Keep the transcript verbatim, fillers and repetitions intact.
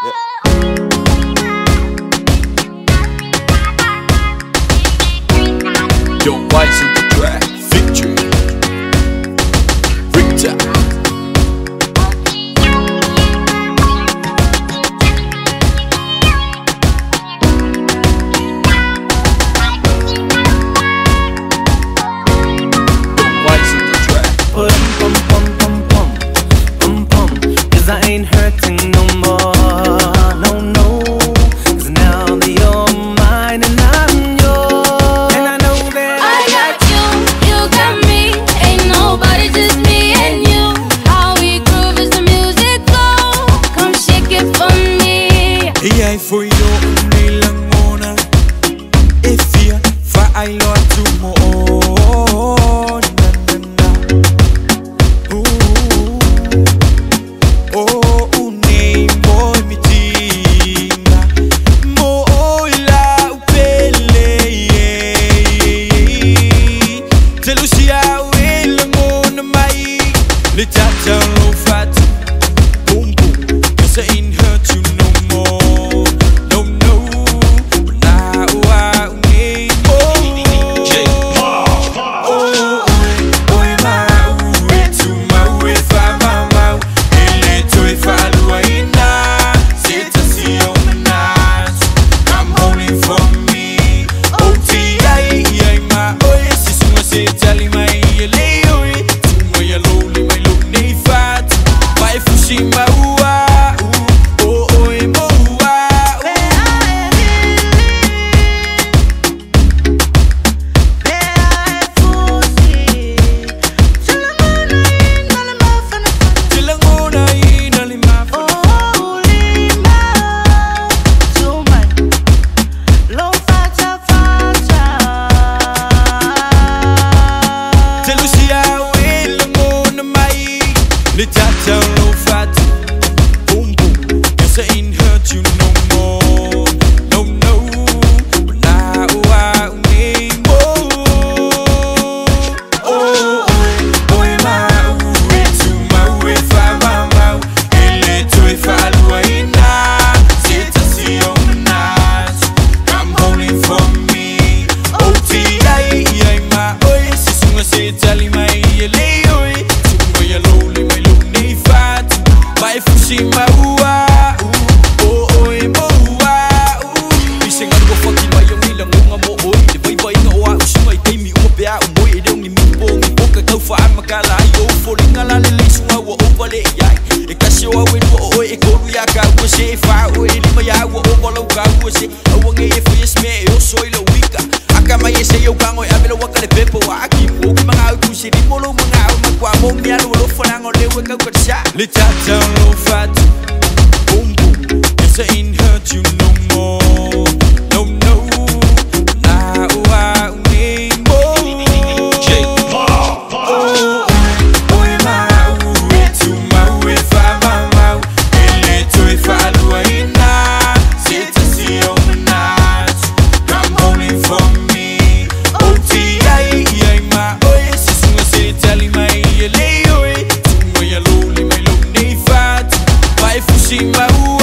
Your wife's in the track, victory. Ritta. Pum pum pum pum pum pum, 'cause I ain't hurting no more, no no. 'Cause now that you're mine and I'm yours, and I know that I got you, you got me. Ain't nobody, just me and you. How we groove as the music goes. Come shake it for me. Iai foi yo nilang muna. If you Vaiao to mo. Boom boom, 'cause I ain't hurt you no more. No no, but now I need more. Oh, oh, my way to my way, five my ele toi falua ina. Sit to see on the night. Come holding for me. Oute Iai, Iai my oasis, uma se tali my ele oi. Tu my lonely my lonely fat. Vai fugir my low fat, boom boom, 'cause I ain't hurt you no more. No no, but now I need more. Oh, oh, oh, my way to my way, five my ele toi falua ina. Sit to see on the night. Come holding for me. Oute Iai, Iai my oasis, uma se tali my ele oi. Tu my lonely my lonely fat. Vai fugir my ua, oh oh e mo ua. Iseng ano ko fucking mai yung ilang nga mo oi. De vai vai nga oa usumay kay mi uma pea umoy e deu ni mi po mi po ka kau fa makalayo. Falling ala le le sunga wa ovale iai. E kasi wa we no oi e koru ya ka wa se fa oi ni ma ya wa ovalo ka wa se. Awang e foi sme yo soy lo wika. Aka mai se yo kango e abelo wa ka le pepo wa aki mo ki mga au kusi ni mo lo mga au magwa mo mi alo lo fanango le we ka ka sha. Le tata low fat, boom boom, 'cause I ain't hurt you no more. No no, now I need more. Oh, oh, my way to my way, five my ele toi falua ina. Sit to see on the night. Come holding for me. Oute Iai, Iai my oasis, uma se tali my ele oi. Tu my lonely my lonely fat. Vai fugir my